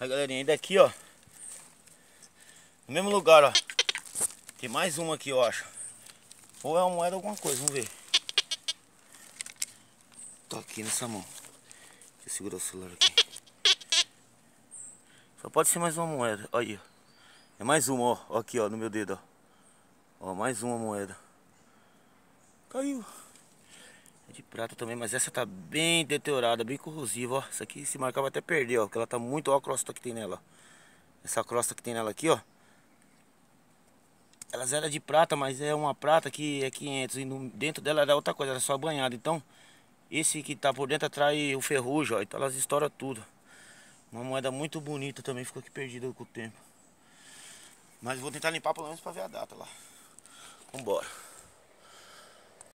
A galerinha ainda aqui, ó. No mesmo lugar, ó. Tem mais uma aqui, eu acho. Ou é uma moeda ou alguma coisa, vamos ver. Tô aqui nessa mão. Deixa eu segurar o celular aqui. Só pode ser mais uma moeda. Olha aí. É mais uma, ó. Ó aqui, ó, no meu dedo, ó. Ó, mais uma moeda. Caiu. É de prata também, mas essa tá bem deteriorada, bem corrosiva, ó. Essa aqui se marcar vai até perder, ó. Porque ela tá muito, ó, a crosta que tem nela, ó. Essa crosta que tem nela aqui, ó. Ela era de prata, mas é uma prata que é 500. E dentro dela era outra coisa, era só banhada. Então, esse que tá por dentro atrai o ferrugem, ó. Então elas estouram tudo. Uma moeda muito bonita também, ficou aqui perdida com o tempo. Mas vou tentar limpar pelo menos pra ver a data lá. Vambora.